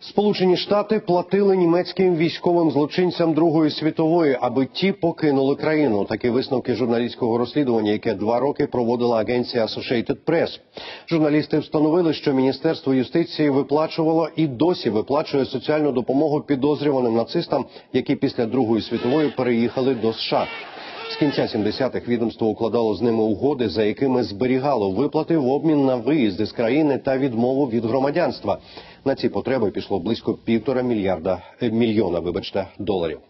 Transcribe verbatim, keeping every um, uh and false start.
Сполучені Штати платили німецьким військовим злочинцям Другої світової, аби ті покинули країну. Такі висновки журналістського розслідування, яке два роки проводила агенція Associated Press. Журналісти встановили, що Міністерство юстиції виплачувало і досі виплачує соціальну допомогу підозрюваним нацистам, які після Другої світової переїхали до США. З кінця сімдесятих відомство укладало з ними угоди, за якими зберігало виплати в обмін на виїзд із країни та відмову від громадянства. На ці потреби пішло близько півтора мільярда, мільйона, вибачте, доларів.